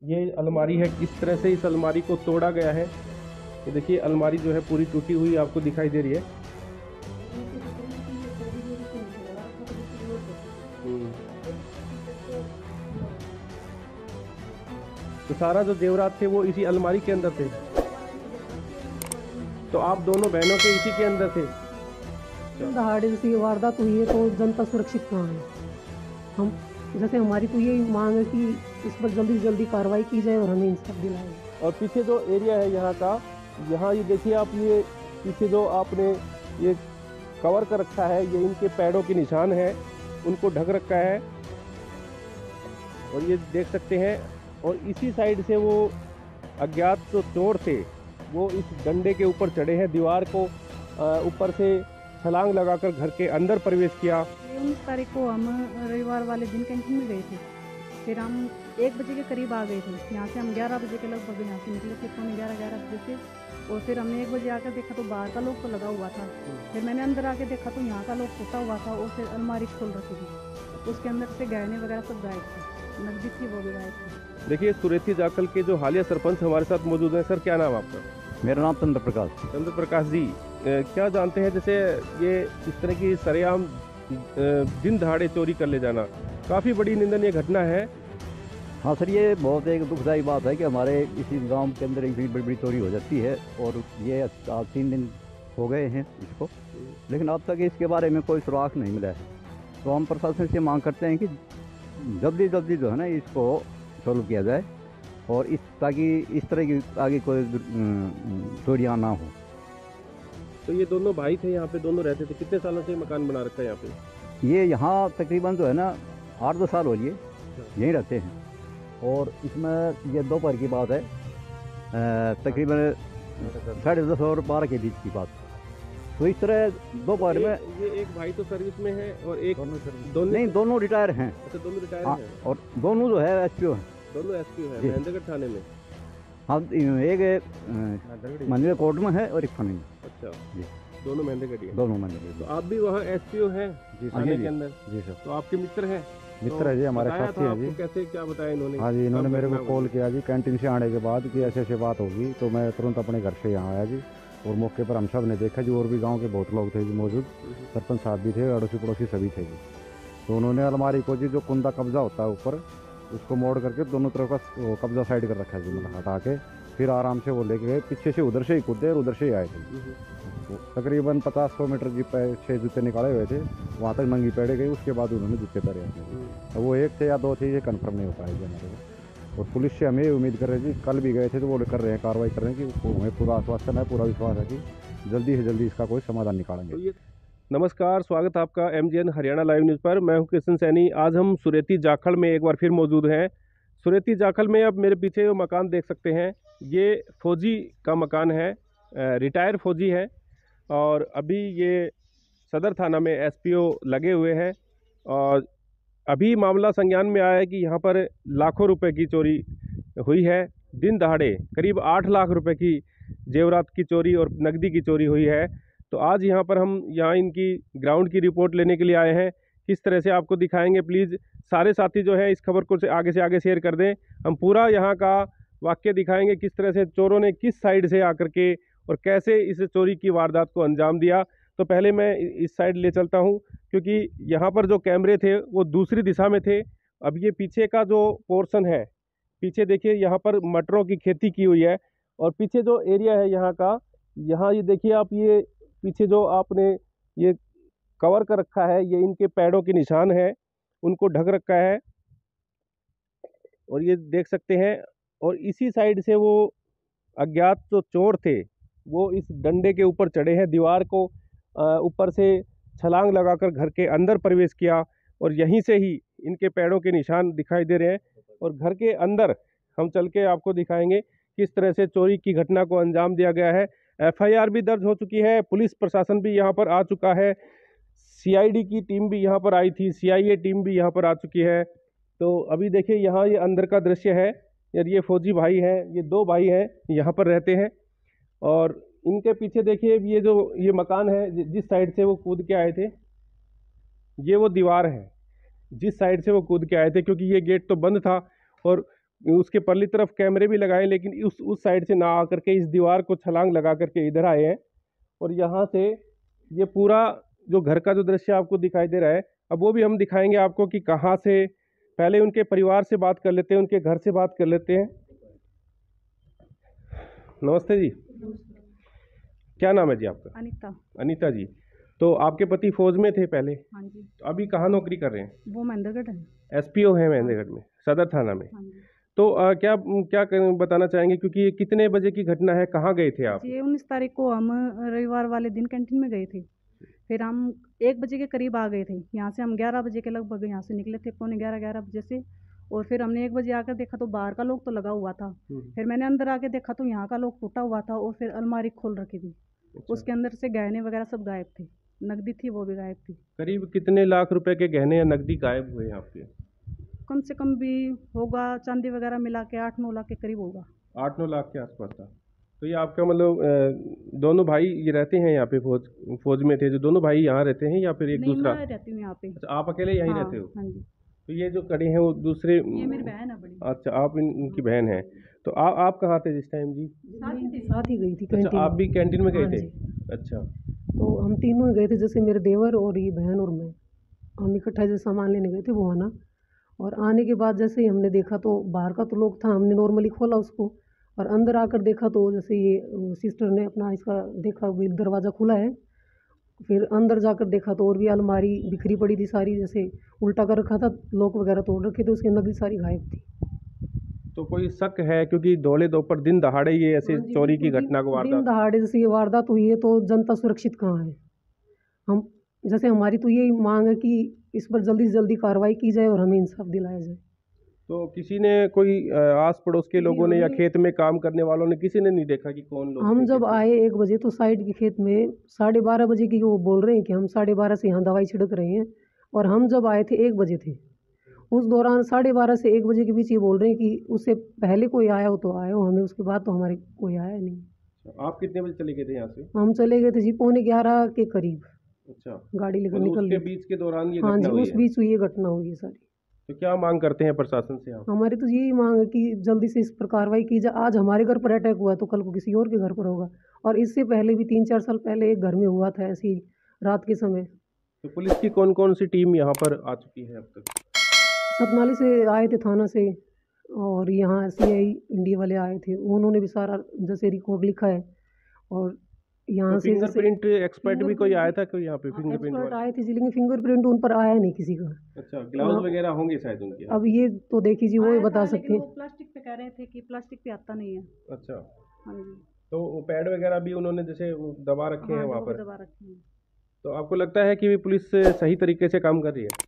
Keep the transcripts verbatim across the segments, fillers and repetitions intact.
ये अलमारी है, किस तरह से इस अलमारी को तोड़ा गया है। ये देखिए अलमारी जो है पूरी टूटी हुई आपको दिखाई दे रही है। हम्म। तो सारा जो जेवरात थे वो इसी अलमारी के अंदर थे। तो आप दोनों बहनों के इसी के अंदर थे। दहाड़े से वारदात हुई है तो जनता सुरक्षित कहाँ है। हम जैसे हमारी तो ये मांग है कि इस पर जल्दी से जल्दी कार्रवाई की जाए और हमें इंसाफ दिलाए। और पीछे जो एरिया है यहाँ का, यहाँ ये देखिए आप, ये पीछे जो आपने ये कवर कर रखा है, ये इनके पैरों के निशान हैं, उनको ढक रखा है और ये देख सकते हैं। और इसी साइड से वो अज्ञात जो चोर थे वो इस डंडे के ऊपर चढ़े हैं, दीवार को ऊपर से छलांग लगाकर घर के अंदर प्रवेश किया। उन्नीस तारीख को हम रविवार वाले दिन कैंटीन में गए थे, फिर हम एक बजे के करीब आ गए थे। यहाँ से हम ग्यारह बजे के लगभग यहाँ से निकले थे, पौने ग्यारह ग्यारह बजे से। और फिर हमने एक बजे आकर देखा तो बाहर का लॉक तो लगा हुआ था। फिर मैंने अंदर आके देखा तो यहाँ का लॉक टूटा हुआ था और फिर अलमारी खोल रखी थी, उसके अंदर से गहने वगैरह सब गायब थे, नकदी थी वो भी गायब थी। देखिए सुरेती जाखल के जो हालिया सरपंच हमारे साथ मौजूद हैं। सर क्या नाम आपका? मेरा नाम चंद्र प्रकाश। चंद्र प्रकाश जी, क्या जानते हैं जैसे ये इस तरह की सरेआम दिन दहाड़े चोरी कर ले जाना काफ़ी बड़ी निंदनीय घटना है। हाँ सर, ये बहुत एक दुखदायी बात है कि हमारे इसी गांव के अंदर एक बड़ी बड़ी चोरी हो जाती है और ये आज तीन दिन हो गए हैं इसको, लेकिन अब तक इसके बारे में कोई सुराग नहीं मिला है। तो हम प्रशासन से मांग करते हैं कि जल्दी जल्दी जो है ना इसको सॉल्व किया जाए और इस ताकि इस तरह की आगे कोई चोरियाँ ना हो। तो ये दोनों भाई थे, यहाँ पे दोनों रहते थे, कितने सालों से मकान बना रखा है यहाँ पे? ये यहाँ तकरीबन जो है ना आठ दो साल हो लिए यहीं रहते हैं। और इसमें ये दोपहर की बात है, तकरीबन साढ़े दस और बारह के बीच की बात। तो इस तरह दोपहर में ये एक भाई तो सर्विस में है और एक दोनों दोनों नहीं दोनों रिटायर हैं। अच्छा, दोनों रिटायर हाँ, हैं। और दोनों जो है एस पी ओ हैं। दोनों एस पी ओ हैं महेंद्रगढ़ थाने में। हाँ, एक मंदिर कोर्ट में है और एक थाने में। अच्छा जी, दोनों महेंद्रगढ़ हैं। दोनों मंदिर। तो आप भी वहाँ एस पी ओ हैं थाने के अंदर? जी सर। तो आपके मित्र हैं? मित्र है जी, हमारे साथी हैं जी। कैसे क्या बताया इन्होंने? हाँ जी, इन्होंने मेरे को कॉल किया जी कैंटीन से आने के बाद कि ऐसे ऐसे बात होगी। तो मैं तुरंत अपने घर से यहाँ आया जी और मौके पर हम सब ने देखा जी, और भी गांव के बहुत लोग थे जी मौजूद, सरपंच साहब भी थे, अड़ोसी पड़ोसी सभी थे जी। तो उन्होंने अलमारी को जी जो कुंदा कब्जा होता है ऊपर, उसको मोड़ करके दोनों तरफ का कब्जा साइड कर रखा है जी, मतलब हटा के फिर आराम से वो लेके गए। पीछे से उधर से ही कूदे और उधर से ही आए थे। तो तकरीबन पचास सौ मीटर जी छः जूते निकाले हुए थे, वहाँ तक नंगी पैड़े गई। उसके बाद उन्होंने जूते पहने अपने। वो एक थे या दो थे ये कंफर्म नहीं हो पाया जी हमारे को। और पुलिस से हमें ये उम्मीद कर रहे जी, कल भी गए थे तो वो कर रहे हैं, कार्रवाई कर रहे हैं कि हमें पूरा आश्वासन है, पूरा विश्वास है कि जल्दी से जल्दी इसका कोई समाधान निकालेंगे। नमस्कार, स्वागत है आपका M G N Haryana live news पर। मैं हूं कृष्ण सैनी। आज हम सुरेती जाखल में एक बार फिर मौजूद हैं। सुरेती जाखल में अब मेरे पीछे वो मकान देख सकते हैं, ये फौजी का मकान है, रिटायर फौजी है। और अभी ये सदर थाना में एस पी ओ लगे हुए हैं और अभी मामला संज्ञान में आया है कि यहाँ पर लाखों रुपए की चोरी हुई है। दिन दहाड़े करीब आठ लाख रुपए की जेवरात की चोरी और नकदी की चोरी हुई है। तो आज यहाँ पर हम यहाँ इनकी ग्राउंड की रिपोर्ट लेने के लिए आए हैं। किस तरह से आपको दिखाएंगे, प्लीज़ सारे साथी जो है इस खबर को आगे से आगे शेयर कर दें। हम पूरा यहाँ का वाक्य दिखाएंगे, किस तरह से चोरों ने किस साइड से आकर के और कैसे इस चोरी की वारदात को अंजाम दिया। तो पहले मैं इस साइड ले चलता हूँ, क्योंकि यहाँ पर जो कैमरे थे वो दूसरी दिशा में थे। अब ये पीछे का जो पोर्शन है, पीछे देखिए यहाँ पर मटरों की खेती की हुई है। और पीछे जो एरिया है यहाँ का, यहाँ ये देखिए आप, ये पीछे जो आपने ये कवर कर रखा है, ये इनके पैरों के निशान हैं, उनको ढक रखा है और ये देख सकते हैं। और इसी साइड से वो अज्ञात जो चोर थे वो इस डंडे के ऊपर चढ़े हैं, दीवार को ऊपर से छलांग लगाकर घर के अंदर प्रवेश किया और यहीं से ही इनके पैरों के निशान दिखाई दे रहे हैं। और घर के अंदर हम चल के आपको दिखाएंगे किस तरह से चोरी की घटना को अंजाम दिया गया है। एफ आई आर भी दर्ज हो चुकी है, पुलिस प्रशासन भी यहाँ पर आ चुका है, सी आई डी की टीम भी यहाँ पर आई थी, सी आई ए टीम भी यहाँ पर आ चुकी है। तो अभी देखिए यहाँ ये अंदर का दृश्य है। यार ये फौजी भाई हैं, ये दो भाई हैं, यहाँ पर रहते हैं। और इनके पीछे देखिए ये जो ये मकान है, जिस साइड से वो कूद के आए थे, ये वो दीवार है जिस साइड से वो कूद के आए थे, क्योंकि ये गेट तो बंद था और उसके परली तरफ कैमरे भी लगाए, लेकिन उस उस साइड से ना आकर के इस दीवार को छलांग लगा करके इधर आए हैं। और यहाँ से ये पूरा जो घर का जो दृश्य आपको दिखाई दे रहा है, अब वो भी हम दिखाएंगे आपको कि कहाँ से। पहले उनके परिवार से बात कर लेते हैं, उनके घर से बात कर लेते हैं। नमस्ते जी, क्या नाम है जी आपका? अनीता। अनीता जी, तो आपके पति फौज में थे पहले? हाँ जी। तो अभी कहाँ नौकरी कर रहे हैं? वो महेंद्रगढ़ है। एसपीओ है महेंद्रगढ़ में, सदर थाना में। हाँ जी। तो आ, क्या क्या कर- बताना चाहेंगे, क्योंकि ये कितने बजे की घटना है, कहाँ गए थे आप? ये उन्नीस तारीख को हम रविवार वाले दिन कैंटीन में गए थे। फिर हम एक बजे के करीब आ गए थे। यहाँ से हम ग्यारह बजे के लगभग यहाँ से निकले थे, पौने ग्यारह ग्यारह बजे से। और फिर हमने एक बजे आकर देखा तो बाहर का लोग तो लगा हुआ था। फिर मैंने अंदर आके देखा तो यहाँ का लोग टूटा हुआ था और फिर अलमारी खोल रखी थी। अच्छा। उसके अंदर से गहने वगैरह सब गायब थे, नकदी थी वो भी गायब थी। करीब कितने लाख रुपए के गहने या नकदी गायब हुए हैं आपके? कम से कम भी होगा, चांदी वगैरह मिला के आठ नौ लाख के करीब होगा। आठ नौ लाख के आसपास था। तो ये आपका मतलब अ, दोनों भाई ये रहते हैं यहाँ पे, फौज फौज में थे जो दोनों भाई यहाँ रहते हैं या फिर एक नहीं, दूसरा? मैं रहती हूँ यहाँ पे। अच्छा, आप अकेले यहीं हाँ, रहते हो? हाँ जी। तो ये जो खड़े हैं वो दूसरे? ये मेरी बहन है बड़ी। अच्छा, आप इन, इनकी बहन है। तो आ, आप कहाँ थे जिस टाइम जी? साथ ही थे। साथ ही गई थी अच्छा, कैंटीन आप भी कैंटीन में गए हाँ थे? जी। अच्छा। तो हम तीनों ही गए थे, जैसे मेरे देवर और ये बहन और मैं, हम इकट्ठा जो सामान लेने गए थे वो आना। और आने के बाद जैसे ही हमने देखा तो बाहर का तो लोग था, हमने नॉर्मली खोला उसको और अंदर आकर देखा तो जैसे ये सिस्टर ने अपना इसका देखा भी दरवाज़ा खुला है। फिर अंदर जाकर देखा तो और भी अलमारी बिखरी पड़ी थी सारी, जैसे उल्टा कर रखा था, लॉक वगैरह तोड़ रखे थे, उसकी नकदी सारी गायब थी। तो कोई शक है, क्योंकि दौड़े दोपहर दिन दहाड़े ये ऐसे हाँ जी, चोरी की बिल्कुल, घटना को दिन वारदात? दहाड़े जैसे ये वारदात हुई है तो जनता सुरक्षित कहाँ है? हम जैसे हमारी तो यही मांग है कि इस पर जल्दी से जल्दी कार्रवाई की जाए और हमें इंसाफ दिलाया जाए। तो किसी ने, कोई अ, आस पड़ोस के जी, लोगों ने या हमने- खेत में काम करने वालों ने, किसी ने नहीं देखा कि कौन लोग हम थे जब खेत में? आए एक बजे तो साइड के खेत में साढ़े बारह बजे की वो बोल रहे हैं कि हम साढ़े बारह से यहाँ दवाई छिड़क रहे हैं, और हम जब आए थे एक बजे थे। उस दौरान साढ़े बारह से एक बजे के बीच ये बोल रहे हैं कि उससे पहले कोई आया हो तो आया हो, हमें उसके बाद तो हमारे कोई आया नहीं। अच्छा, आप कितने बजे चले गए थे यहाँ से? हम चले गए थे जी पौने ग्यारह के करीब, अच्छा, गाड़ी लेकर मतलब निकल उसके गए। बीच के दौरान ये हाँ जी, घटना हुई उस है। बीच हुई ये घटना हुई है सारी। तो क्या मांग करते हैं प्रशासन से आप? हमारी तो यही मांग है कि जल्दी से इस पर कार्रवाई की जाए। आज हमारे घर पर अटैक हुआ है तो कल को किसी और के घर पर होगा, और इससे पहले भी तीन चार साल पहले एक घर में हुआ था ऐसी रात के समय। तो पुलिस की कौन कौन सी टीम यहाँ पर आ चुकी है अब तक? सतनाली से आए थे थाना से, और यहाँ सी आई इंडिया वाले आए थे, उन्होंने भी सारा जैसे रिकॉर्ड लिखा है। और यहाँ तो से जैसे फिंगरप्रिंट एक्सपर्ट भी कोई आया था कोई यहाँ पे? फिंगरप्रिंट एक्सपर्ट वाला? आए थे जी, लेकिन फिंगरप्रिंट उन पर आया नहीं किसी का। अच्छा, ग्लव्स वगैरह होंगे शायद उनके? अब ये तो देखिए जी, वो ही आया बता था, सकते लेकिन हैं। वो प्लास्टिक पे कह रहे थे कि प्लास्टिक पे आता नहीं है। अच्छा, हाँ जी। तो वो पैड वगैरह भी उन्होंने जैसे वो दबा रखे हैं हाँ, वहाँ वो भी पर? दबा रखी है। तो आपको लगता है कि पुलिस सही तरीके से काम कर रही है?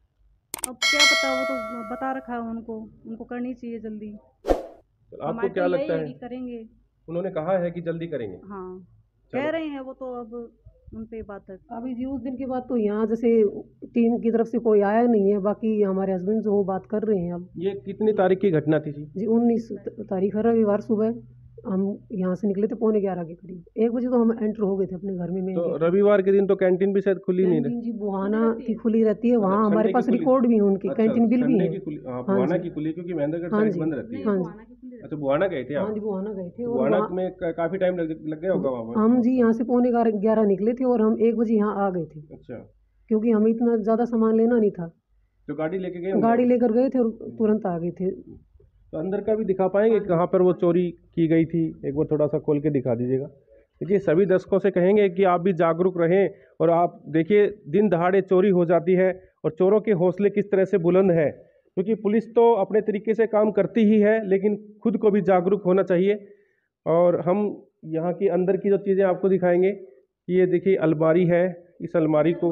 अब क्या पता, वो तो बता रखा है उनको, उनको करनी चाहिए जल्दी। तो आपको हमारी क्या तो यही लगता है है? कि करेंगे। उन्होंने कहा है कि जल्दी करेंगे। हाँ, चलो। कह रहे हैं वो तो, अब उन पे बात है। अभी जी उस दिन के बाद तो यहाँ जैसे टीम की तरफ से कोई आया नहीं है, बाकी हमारे हस्बैंड जो वो बात कर रहे हैं अब। ये कितनी तारीख की घटना थी जी? जी उन्नीस तारीख है, रविवार सुबह हम यहाँ से निकले थे पौने ग्यारह के करीब, एक बजे तो हम एंटर हो गए थे अपने घर में। मैं तो रविवार के दिन तो कैंटीन भी शायद खुली नहीं कैंटीन जी बुहाना की खुली रहती है, वहाँ अच्छा, हमारे संडे पास की खुली? रिकॉर्ड भी है उनके, अच्छा, कैंटीन बिल भी संडे है। की खुली, हाँ, हाँ बुहाना जी। की खुली, क्योंकि महेंद्रगढ़ हाँ साइड जी। बंद रहती नहीं, है। हाँ जी। बुआना की खुली रहती अच्छा, बुहाना गए थे हाँ आप? जी बुहाना गए थे, और बुहाना वहाँ में का- काफी टाइम लग लग गया होगा वहाँ पर? हम जी यहाँ से पौने ग्यारह ग्यारह निकले थे और हम एक बजे यहाँ आ गए थे, अच्छा, क्योंकि हमें इतना ज़्यादा सामान लेना नहीं था। तो गाड़ी लेके गए होंगे? गाड़ी लेकर गए थे और तुरंत आ गए थे। तो अंदर का भी दिखा पाएंगे कहाँ पर वो चोरी की गई थी? एक बार थोड़ा सा खोल के दिखा दीजिएगा। देखिए, सभी दर्शकों से कहेंगे कि आप भी जागरूक रहें, और आप देखिए दिन दहाड़े चोरी हो जाती है और चोरों के हौसले किस तरह से बुलंद है, क्योंकि पुलिस तो अपने तरीके से काम करती ही है, लेकिन खुद को भी जागरूक होना चाहिए। और हम यहाँ की अंदर की जो चीज़ें आपको दिखाएंगे, ये देखिए अलमारी है, इस अलमारी को,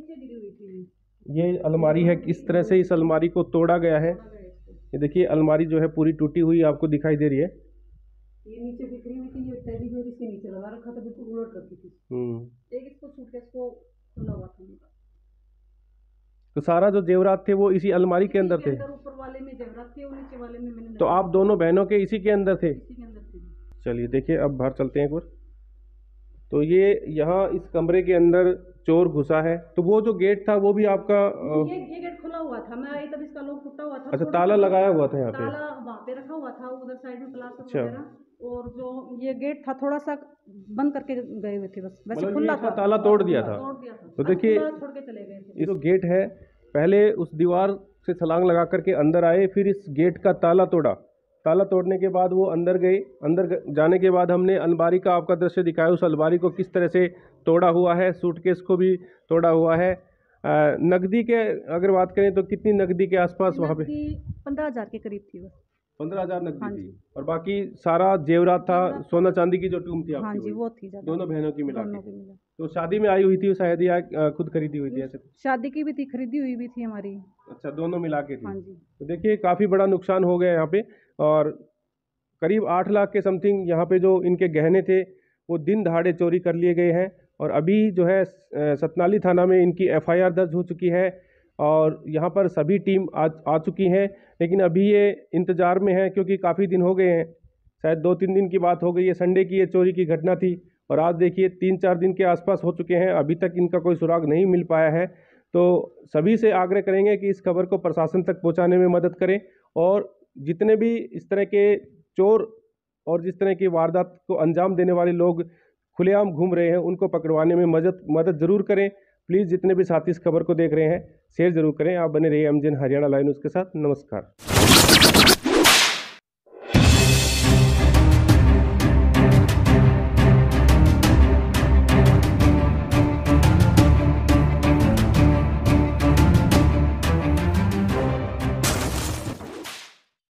ये अलमारी है, किस तरह से इस अलमारी को तोड़ा गया है। ये देखिए अलमारी जो है पूरी टूटी हुई आपको दिखाई दे रही है। ये नीचे बिखरी हुई थी, ये टेडी बेयर इसके नीचे लगा रखा था, बिल्कुल उलट रखी थी। हम्म एक इसको सूटकेस को खुला हुआ था उनका। तो सारा जो जेवरात थे वो इसी अलमारी के अंदर थे? ऊपर वाले में जेवरात थे और नीचे वाले में मैंने तो आप दोनों बहनों के इसी के अंदर थे? इसी के अंदर थे। चलिए देखिए, अब बाहर चलते हैं एक बार। तो ये यहाँ इस कमरे के अंदर चोर घुसा है। तो वो जो गेट था वो भी आपका अ, ये ये गेट खुला हुआ था, मैं आई तब इसका लॉक टूटा हुआ था। अच्छा, थोड़ा ताला सा लगाया हुआ था यहाँ पे? ताला वहाँ पे रखा हुआ था, उधर साइड में प्लास्टर अच्छा। वगैरह, और जो ये गेट था थोड़ा सा बंद करके गए हुए थे बस, वैसे मतलब ये खुला इसका था। ताला तोड़ दिया था? तोड़ दिया था। तो अब देखिए, खुला छोड़ के चले गए थे। ये जो गेट है, पहले उस दीवार से छलांग लगा करके अंदर आए, फिर इस गेट का ताला तोड़ा। ताला तोड़ने के बाद वो अंदर गए। अंदर ग- जाने के बाद हमने अलमारी का आपका दृश्य दिखाया, उस अलमारी को किस तरह से तोड़ा हुआ है, सूटकेस को भी तोड़ा हुआ है। अ, नकदी के अगर बात करें तो कितनी नकदी के आसपास वहाँ पे? पंद्रह हजार के करीब थी बस। पंद्रह हजार नकदी हाँ थी, जी। और बाकी सारा जेवरात था, जेवरात सोना चांदी की जो टूम थी हाँ आपकी, जी, वही? वो थी ज्यादा। दोनों बहनों की मिला दोनों के। की मिला। तो शादी में आई हुई थी शायद, या अ, खुद खरीदी हुई थी ऐसे? शादी की भी थी, खरीदी हुई भी थी हमारी। अच्छा, दोनों मिला के थी। हाँ जी। तो देखिए, काफ़ी बड़ा नुकसान हो गया यहाँ पे, और करीब आठ लाख के समथिंग यहाँ पे जो इनके गहने थे वो दिन दहाड़े चोरी कर लिए गए हैं। और अभी जो है अ, सतनाली थाना में इनकी एफ आई आर दर्ज हो चुकी है, और यहाँ पर सभी टीम आ आ चुकी हैं। लेकिन अभी ये इंतज़ार में है, क्योंकि काफ़ी दिन हो गए हैं, शायद दो तीन दिन की बात हो गई है। संडे की ये चोरी की घटना थी, और आज देखिए तीन चार दिन के आसपास हो चुके हैं, अभी तक इनका कोई सुराग नहीं मिल पाया है। तो सभी से आग्रह करेंगे कि इस खबर को प्रशासन तक पहुंचाने में मदद करें, और जितने भी इस तरह के चोर और जिस तरह की वारदात को अंजाम देने वाले लोग खुलेआम घूम रहे हैं, उनको पकड़वाने में मदद मदद ज़रूर करें। प्लीज़ जितने भी साथी इस खबर को देख रहे हैं, शेयर ज़रूर करें। आप बने रहिए एमजीएन हरियाणा लाइव न्यूज़ के साथ। नमस्कार।